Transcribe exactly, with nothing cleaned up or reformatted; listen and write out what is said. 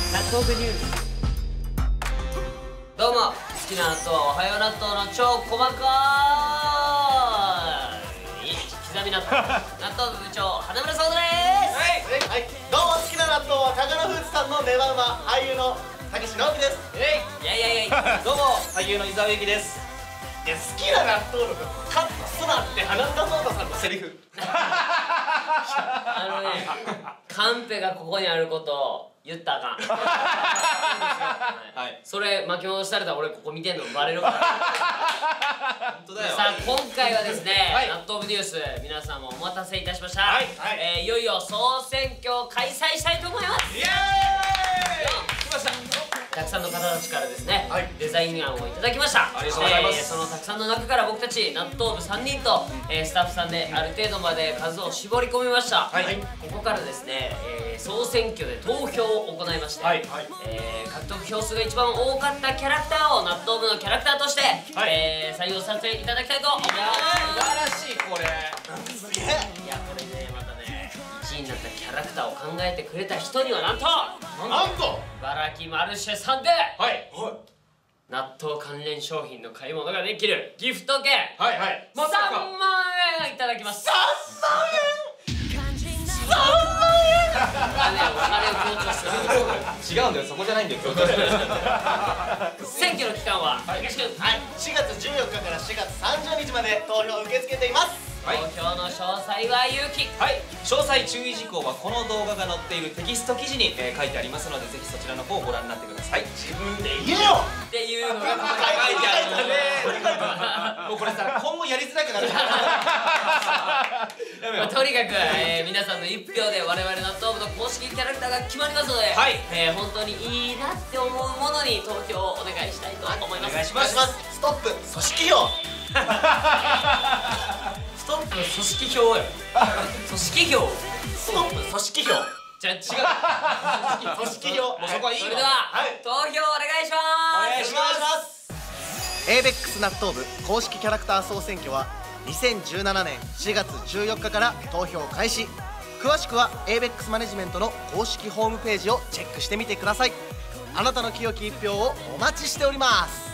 納豆部ニュース。どうも、好きな納豆はおはよう納豆の超細かい刻み納豆納豆部部長花村聡太です。 はい、はい、どうも好きな納豆はタカノフーズさんのネバウマ俳優のたけし直樹です。 いやいやいやどうも俳優の伊沢由紀です。 いや、好きな納豆の部カットすなって花田聡太さんのセリフ。 あのね、カンペがここにあることを言ったらあかん。はい、それ巻き戻されたら俺ここ見てんのバレるから。 本当だよ。 さあ今回はですね、 はい、 納豆部ニュース皆さんもお待たせいたしました。 はい、 はい、えー、いよいよ総選挙を開催したいと思います。 イエーイ。来ました。 たくさんの方たちからですね、 はい、 デザイン案をいただきました。 ありがとうございます。 えー、そのたくさんの中から僕たち納豆部さんにんと、えー、スタッフさんである程度まで数を絞り込みました。 はい、 ここからですね、えー、総選挙で投票を行いまして、はい、えー、獲得票数が一番多かったキャラクターを納豆部のキャラクターとして、はい、えー、採用させていただきたいと思います。 素晴らしい。これすげえ。 いや、これね、またね、いちいになったキャラクターを考えてくれた人にはなんとなんと茨城マルシェさんで、 はい、 納豆関連商品の買い物ができるギフト券、 はいはい、 さんまんえんいただきます。さんまんえんさんまんえんだね、お金を強調する。 違うんだよ、そこじゃないんだよ。強調してる。 選挙の期間は、たけし君、 はい、しがつじゅうよっかからしがつさんじゅうにちまで投票を受け付けています。 投票の詳細はゆうき。 はい、詳細注意事項はこの動画が載っているテキスト記事に、えー、書いてありますので、ぜひそちらの方をご覧になってください。 自分で言えよっていうのが書いてある。もうこれさ、今後やりづらくなる。 まあ、とにかく、えー、皆さんのいち票で我々納豆部の公式キャラクターが決まりますので、はい、えー、本当にいいなって思うものに投票をお願いしたいと思います。 お願いします。 ストップ組織票。 ストップ組織票よ。組織票。 ストップ組織票。 じゃあ違う。 組織票。 もうそこはいいわ。 それでは、はい、投票お願いします。 お願いします。 エイベックス 納豆部公式キャラクター総選挙はにせんじゅうななねんしがつじゅうよっかから投票開始。詳しくは エイベックス マネジメントの公式ホームページをチェックしてみてください。あなたの清き一票をお待ちしております。